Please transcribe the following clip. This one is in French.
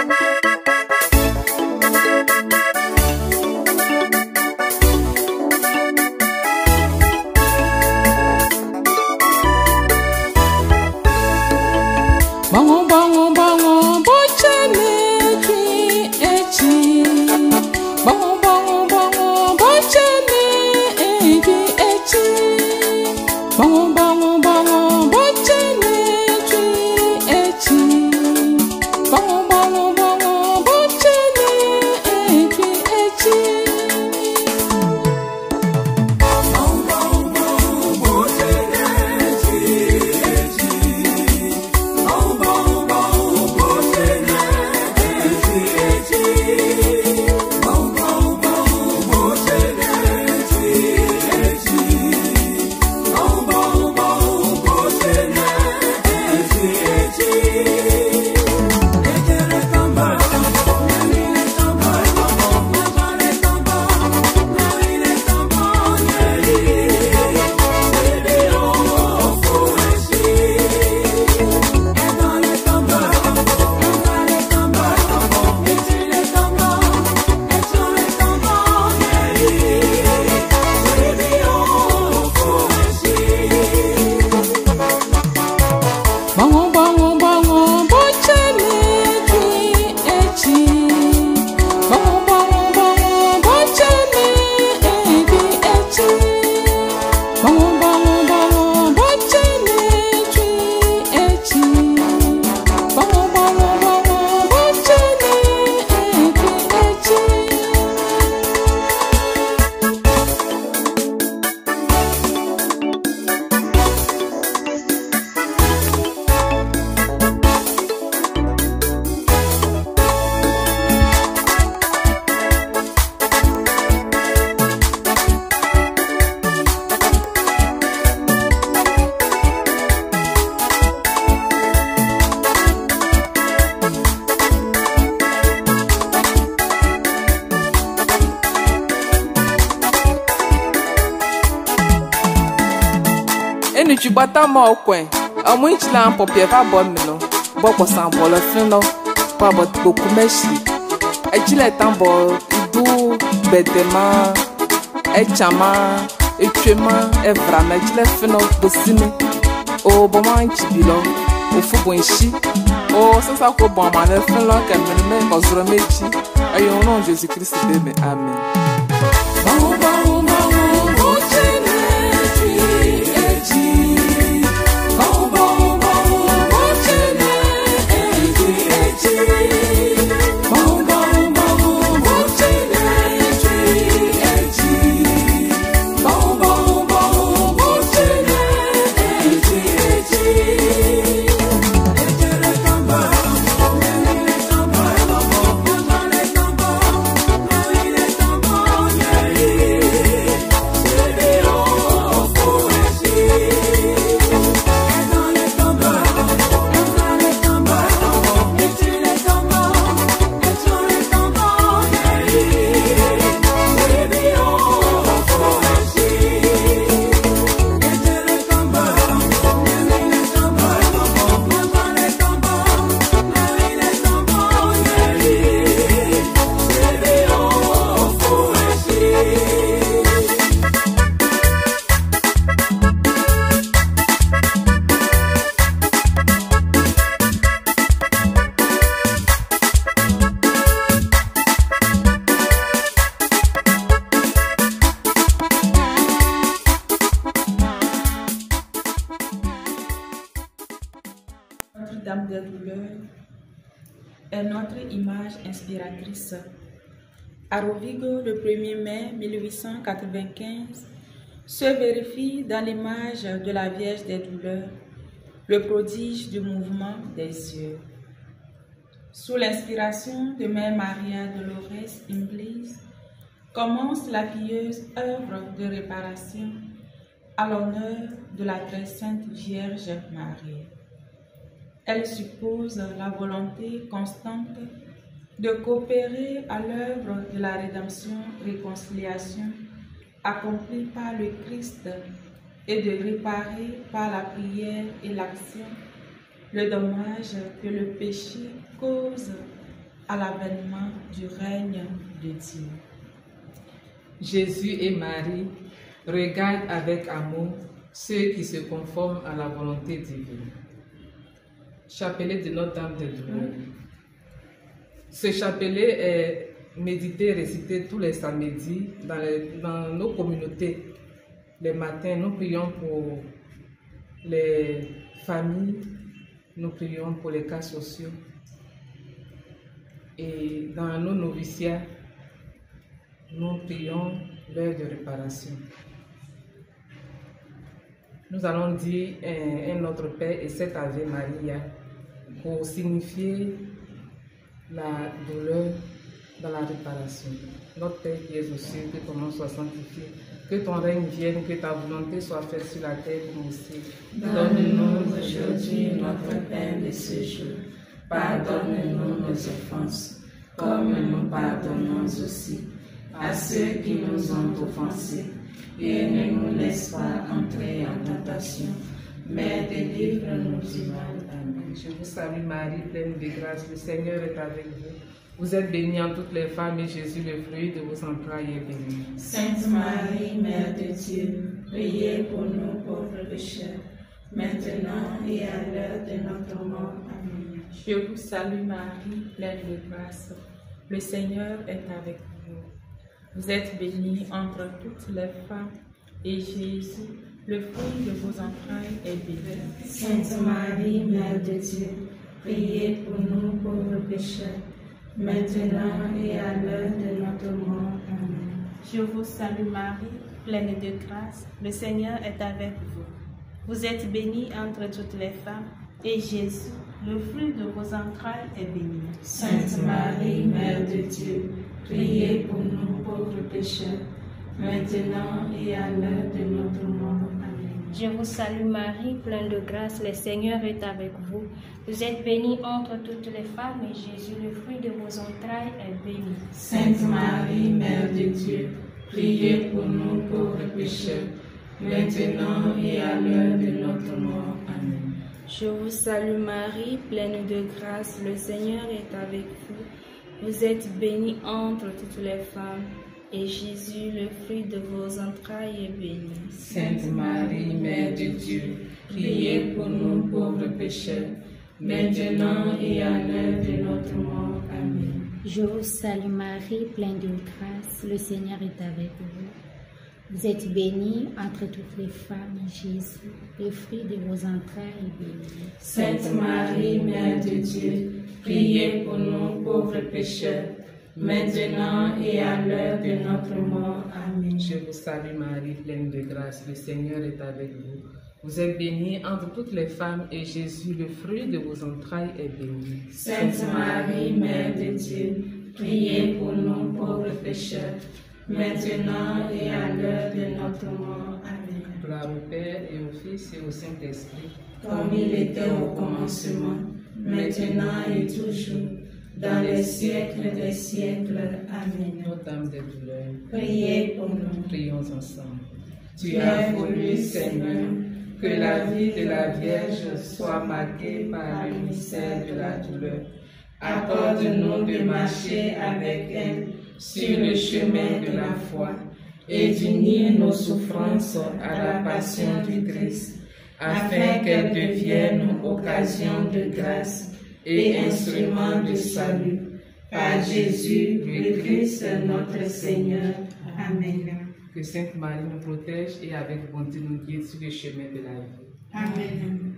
Tu bata mo coin a muito lá um popie va bon mino bo ko san bo lo fin no pa bo ko kumeshi e jile tambo idu bedema e chama e twema e vrana jile fin no bosini o bo man chibilo o fu bo nshi o sasa ko bo ma na fin lo ka me ko zuro mechi ayo no Jesus Christ be me amen. Notre-Dame des douleurs est notre image inspiratrice. À Rovigo, le 1er mai 1895, se vérifie dans l'image de la Vierge des douleurs le prodige du mouvement des yeux. Sous l'inspiration de Mère Maria Dolores Inglis, commence la pieuse œuvre de réparation à l'honneur de la très sainte Vierge Marie. Elle suppose la volonté constante de coopérer à l'œuvre de la rédemption-réconciliation accomplie par le Christ et de réparer par la prière et l'action le dommage que le péché cause à l'avènement du règne de Dieu. Jésus et Marie regardent avec amour ceux qui se conforment à la volonté divine. Chapelet de Notre-Dame des Douleurs. Ce chapelet est médité, récité tous les samedis dans nos communautés. Les matins, nous prions pour les familles, nous prions pour les cas sociaux. Et dans nos noviciats, nous prions l'heure de réparation. Nous allons dire un Notre Père et cette Ave Maria pour signifier la douleur dans la réparation. Notre Père qui es aux cieux, que ton nom soit sanctifié, que ton règne vienne, que ta volonté soit faite sur la terre comme au ciel. Donne-nous aujourd'hui notre pain de ce jour. Pardonne-nous nos offenses, comme nous pardonnons aussi à ceux qui nous ont offensés. Et ne nous laisse pas entrer en tentation, mais délivre-nous du mal. Amen. Je vous salue Marie, pleine de grâce, le Seigneur est avec vous. Vous êtes bénie en toutes les femmes et Jésus, le fruit de vos entrailles, est béni. Sainte Marie, Mère de Dieu, priez pour nous pauvres pécheurs, maintenant et à l'heure de notre mort. Amen. Je vous salue Marie, pleine de grâce. Le Seigneur est avec vous. Vous êtes bénie entre toutes les femmes, et Jésus, le fruit de vos entrailles, est béni. Sainte Marie, Mère de Dieu, priez pour nous pauvres pécheurs, maintenant et à l'heure de notre mort. Amen. Je vous salue Marie, pleine de grâce, le Seigneur est avec vous. Vous êtes bénie entre toutes les femmes, et Jésus, le fruit de vos entrailles, est béni. Sainte Marie, Mère de Dieu, priez pour nous pauvres pécheurs, maintenant et à l'heure de notre mort. Amen. Je vous salue Marie, pleine de grâce, le Seigneur est avec vous. Vous êtes bénie entre toutes les femmes, et Jésus, le fruit de vos entrailles, est béni. Sainte Marie, Mère de Dieu, priez pour nous pauvres pécheurs, maintenant et à l'heure de notre mort. Amen. Je vous salue Marie, pleine de grâce, le Seigneur est avec vous. Vous êtes bénie entre toutes les femmes, et Jésus, le fruit de vos entrailles, est béni. Sainte Marie, Mère de Dieu, priez pour nous pauvres pécheurs, maintenant et à l'heure de notre mort. Amen. Je vous salue Marie, pleine de grâce, le Seigneur est avec vous. Vous êtes bénie entre toutes les femmes, et Jésus, le fruit de vos entrailles, est béni. Sainte Marie, Mère de Dieu, priez pour nous pauvres pécheurs, maintenant et à l'heure de notre mort. Amen. Je vous salue Marie, pleine de grâce, le Seigneur est avec vous. Vous êtes bénie entre toutes les femmes, et Jésus, le fruit de vos entrailles, est béni. Sainte Marie, Mère de Dieu, priez pour nous pauvres pécheurs, maintenant et à l'heure de notre mort. Amen. Gloire au Père et au Fils et au Saint-Esprit, comme il était au commencement, maintenant et toujours, dans les siècles des siècles. Amen. Notre-Dame des douleurs, Priez pour nous. prions ensemble. Tu as voulu, Seigneur, que la vie de la Vierge soit marquée par le mystère de la douleur. Accorde-nous de marcher avec elle sur le chemin de la foi et d'unir nos souffrances à la passion du Christ, afin qu'elle devienne occasion de grâce et instrument de salut. Par Jésus, le Christ, notre Seigneur. Amen. Que Sainte Marie nous protège et avec bonté nous guide sur le chemin de la vie. Amen.